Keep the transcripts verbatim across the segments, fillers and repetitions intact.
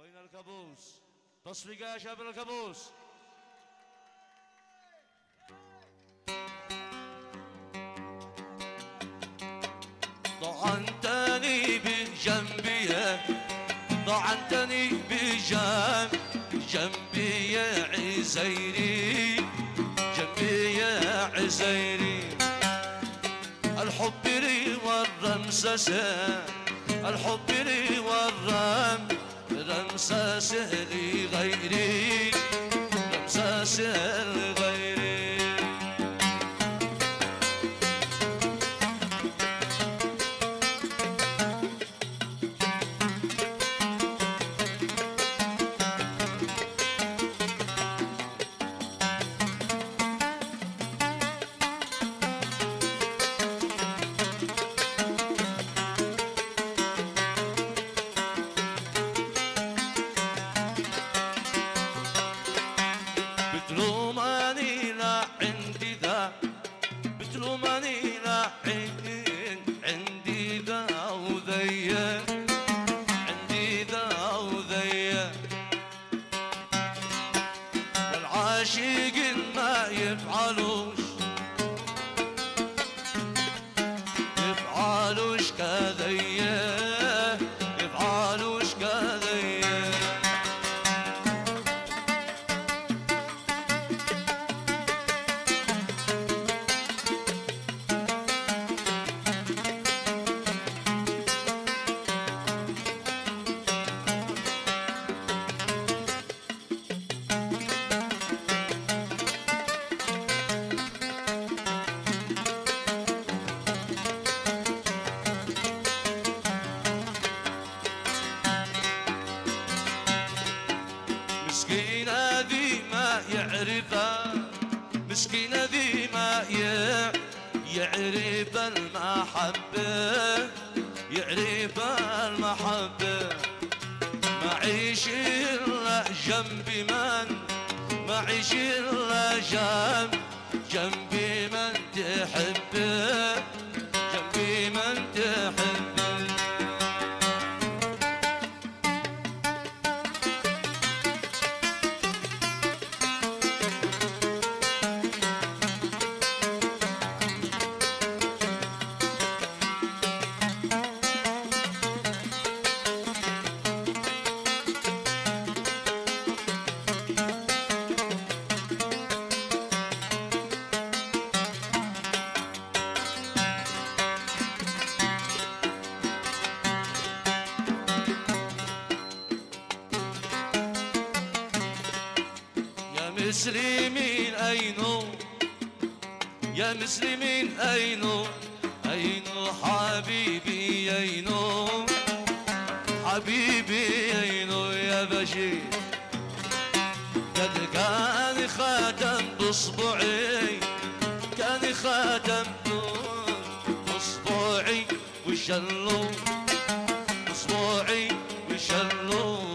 وين الكابوس؟ تصفيقة يا شباب الكابوس. ضعنتني بجنبي ضعنتني بجنب جنبي يا عزيري جنبي يا عزيري الحب لي والرمسس الحب لي والرم رمسس لغيري رمسس لغيري بتلوماني لا عندي ذا بتلوماني لا عندي ذا وذيا عندي ذا وذيا والعاشقين ما يفعلوش يفعلوش كذيا يفعلوش كذيا مسكينة ذي ما يعرفها مسكينة ذي ما يعرف المحبة يعرف المحبة ما عيش إلا جنبي من ما عيش إلا جنب جنبي من تحبه جنبي من تحبه مسلمين أينو يا مسلمين أينو أينو حبيبي أينو حبيبي أينو يا بشير قد كان خاتم بصبعي كان خاتم بصبعي وشلو بصبعي وشلو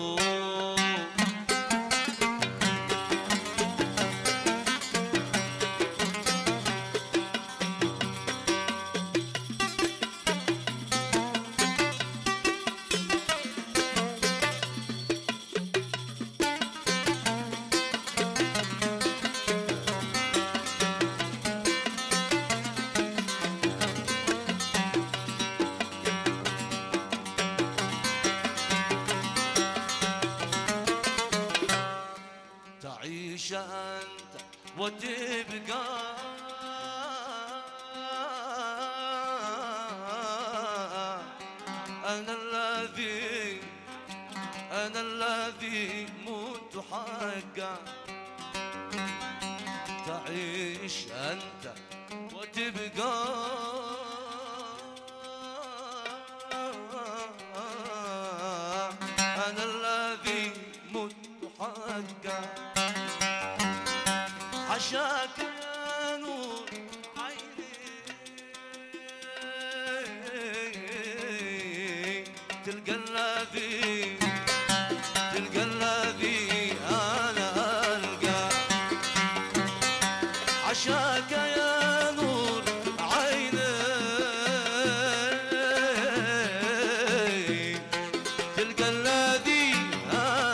تعيش أنت وتبقى أنا الذي أنا الذي مت حقا تعيش أنت وتبقى أنا الذي مت حقا عشاك يا نور عيني تلقى الذي تلقى الذي أنا ألقى عشاك يا نور عيني تلقى الذي أنا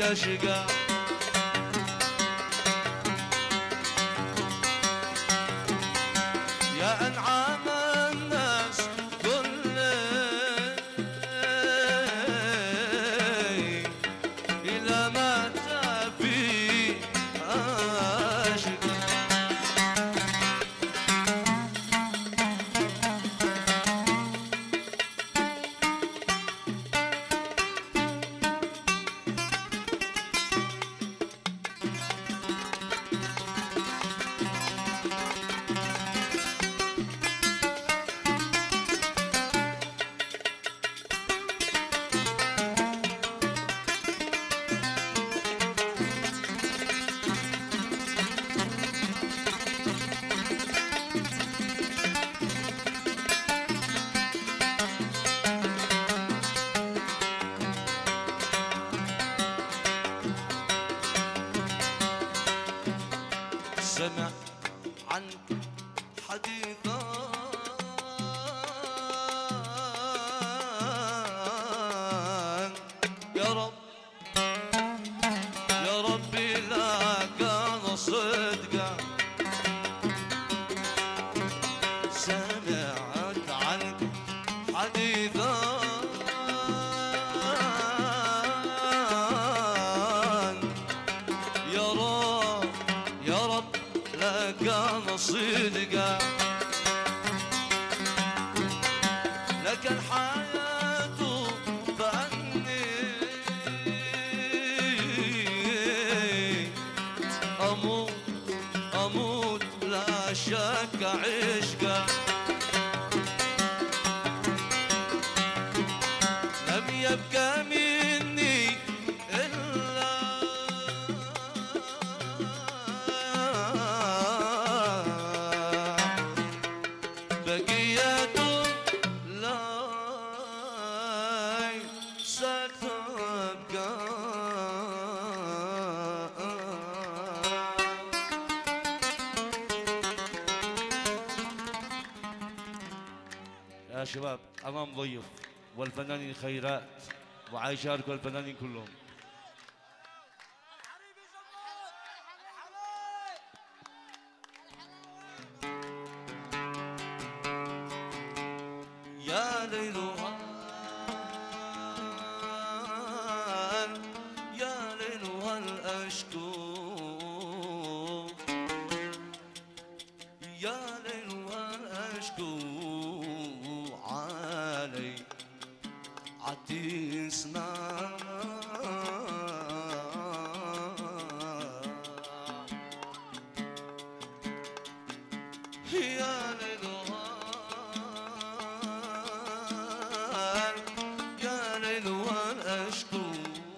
شقا يا أنعام الناس كل إلى ما تبي أشقى سمع عنك حديثا يا رب يا ربي لا كان صدقا سمعت عنك حديثا يا رب يا رب لا كان صدقا لكن حياته فأني أموت أموت لا شك عشقا لم يبقى مني إلا بقية لا ستبقى يا شباب أمام ضيف والفنانين خيرات وعايشاركوا الفنانين كلهم يا ليل هل يا ليل هل أشكو يا ليل هل أشكو علي عتيسنا يا ليل يا ليل أشكو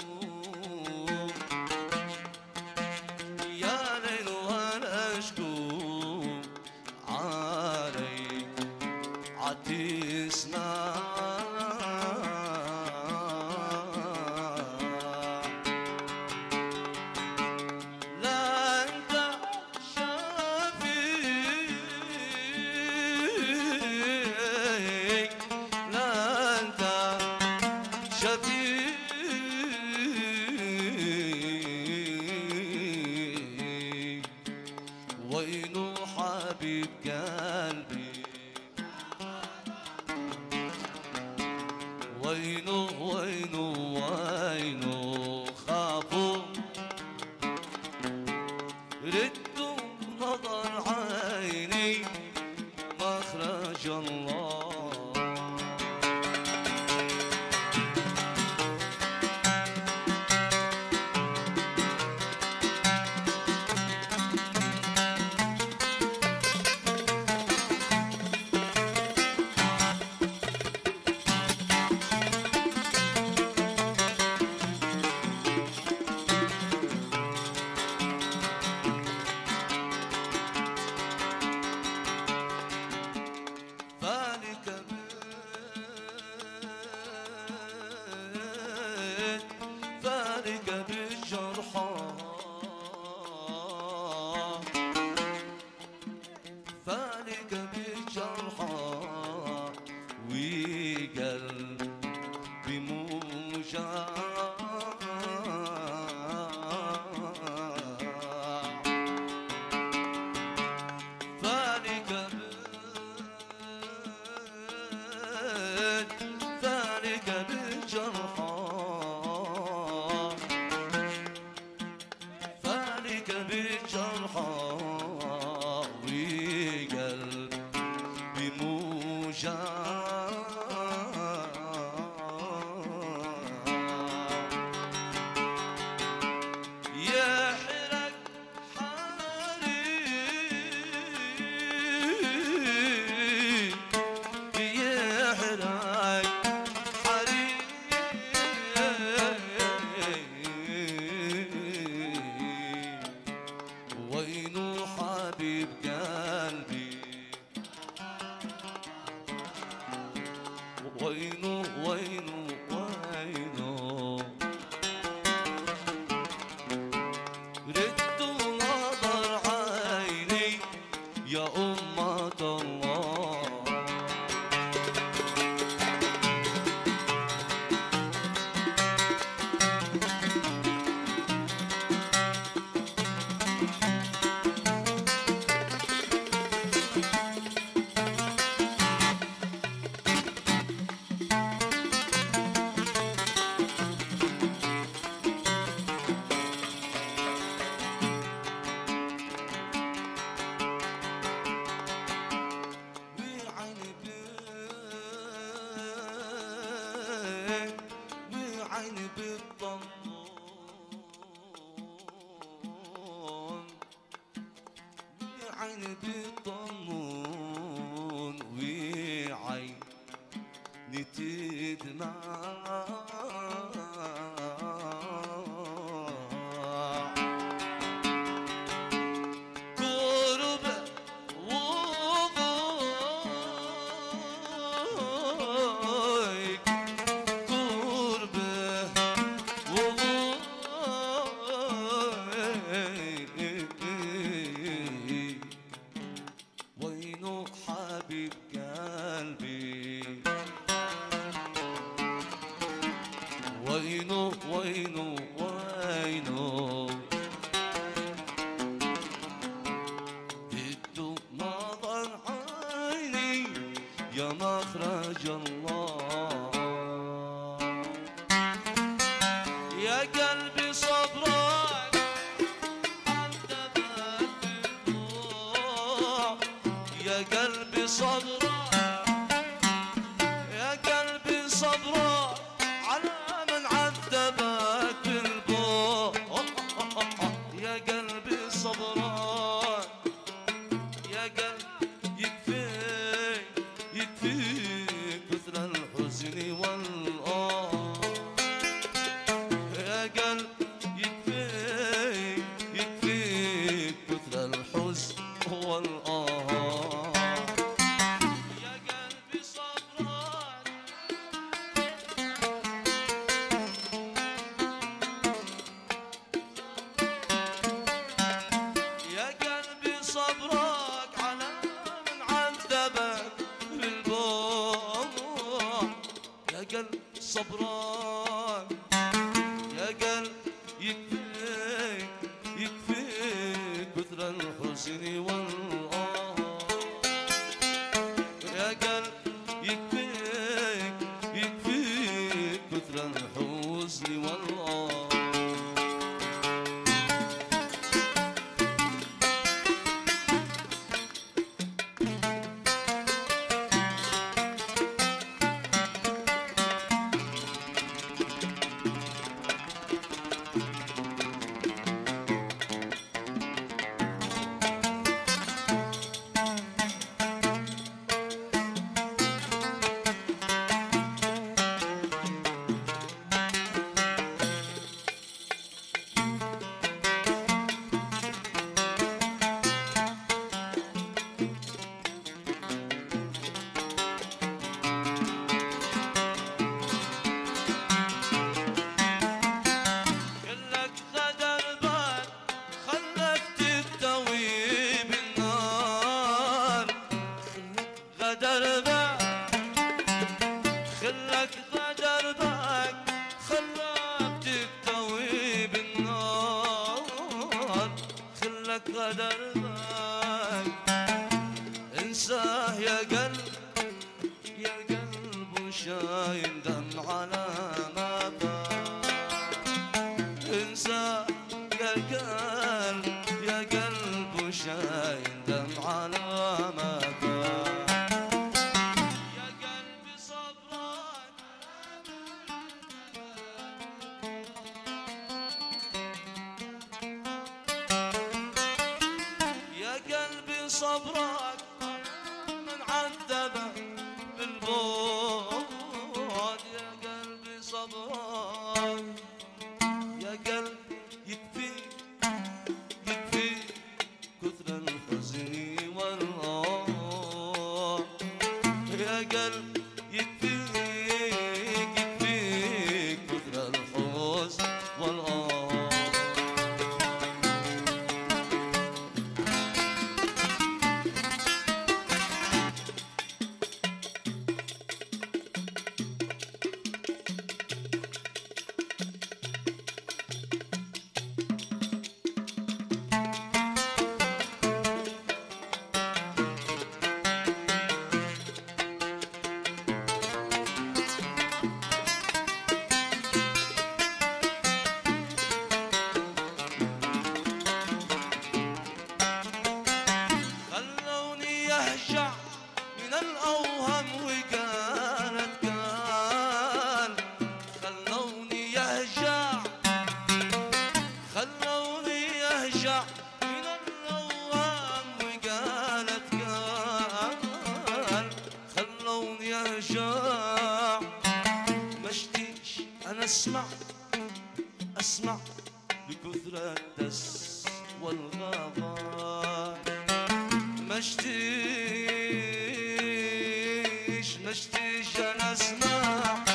يا ليل أشكو علي عتيسنا لا أنت شافي لا أنت شفيع وينو حبيب قلبي وينو وينو وينو خافوا ردوا نظر عيني مخرج الله عين بتطمن وعين تدمع وينو وينو وينو بدو نظر عيني يا مخرج الله يا قلبي صبرك أنت بالدموع يا قلبي صبرك يا قلبي صبرك على من عذبك بالبوع يا قلبي صبرك يا قلبي يكفيك يكفيك كثر الحزن والآه يا قلبي يكفيك يكفيك كثر الحزن والآه يا قلبي صبرك يا قلبي صبرك على من عذبك بالبوع يا قلبي صبرك يا قلبي يكفيك يكفيك كثر الحزن والآه يا قلبي يكفيك يكفيك كثر الحزن والآه خلك غدر بك خلاك تكتوي بالنار خلك غدر بك انساه يا قلب يا قلب وشايل دم على ما فات انساه يا قلب يا قلب وشايل دم على ما فات صبرك من عذبك بالبعد يا قلبي صبرك يا قلبي يكفيك يكفيك كثر الحزن والآه يا قلبي يكفيك يكفيك كثر الحزن والآه من الأوهم وكانت كان خلوني يهجع خلوني يهجع من الأوهم وكانت اسمع اسمع بكثرة الدس والغضب مشتيش مشتيش انا اسمع